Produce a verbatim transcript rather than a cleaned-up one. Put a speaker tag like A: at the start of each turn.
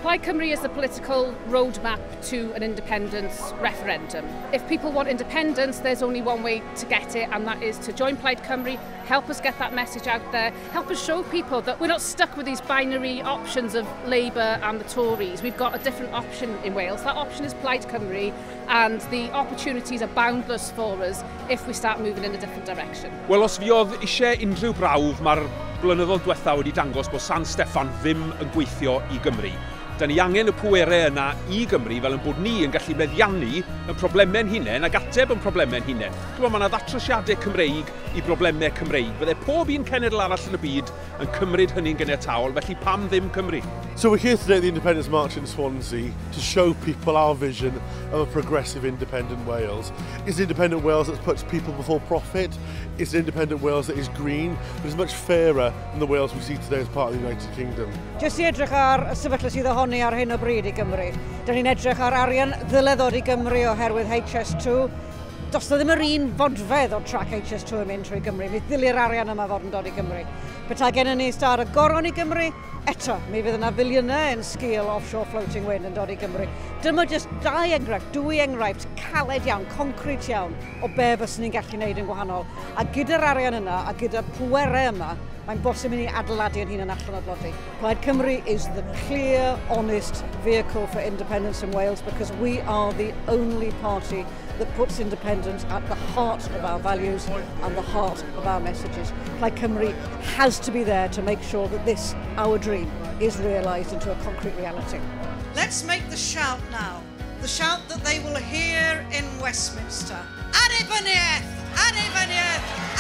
A: Plaid Cymru is the political roadmap to an independence referendum. If people want independence, there's only one way to get it, and that is to join Plaid Cymru, help us get that message out there, help us show people that we're not stuck with these binary options of Labour and the Tories. We've got a different option in Wales. That option is Plaid Cymru, and the opportunities are boundless for us if we start moving in a different direction.
B: Wel, os fi oedd eisiau unrhyw brawf, mae'r blynyddoedd diwetha wedi dangos bod San Steffan ddim yn gweithio i Gymru. Da ni angen y pwerau yna i Gymru fel yn bod ni yn gallu meddiannu yn problemau'n hunain ac ateb yn problemau'n hunain. Dwi'n meddwl, mae yna ddatrosiadau Cymreig i broblemau Cymreig. Bydde pob un cenedl arall yn y byd yn cymryd hynny'n gyniataol, felly pam ddim Cymru?
C: So we're here today at the Independence March in Swansea to show people our vision of a progressive independent Wales. It's an independent Wales that puts people before profit. It's an independent Wales that is green, but is much fairer than the Wales we see today as part of the United Kingdom.
D: Jyst i edrych ar y sefyllfa sydd ohoni ar hyn o bryd i Gymru. Da ni'n edrych ar arian ddyleddod i Gymru oherwydd H S two. Does na ddim yr un fodfedd o trac H S two yn mynd trwy Gymru. Mi ddili'r arian yma fod yn dod i Gymru. Petai gen ni star y goron i Gymru, eto, mi fydd yna filiynau yn sgil offshore floating wind yn dod i Gymru. Dyma jyst dau enghraifft, dwy enghraifft caled iawn, concret iawn o be fyswn ni'n gallu gwneud yn gwahanol. A gyda'r arian yna, a gyda'r pwerau yma, mae'n bosib i ni adeiladu yn hun yn allan o dlodi. Plaid Cymru is the clear, honest vehicle for independence in Wales because we are the only party that puts independence at the heart of our values and the heart of our messages. Plaid Cymru has to be there to make sure that this, our dream, is realised into a concrete reality.
E: Let's make the shout now, the shout that they will hear in Westminster. Annibyniaeth! Annibyniaeth!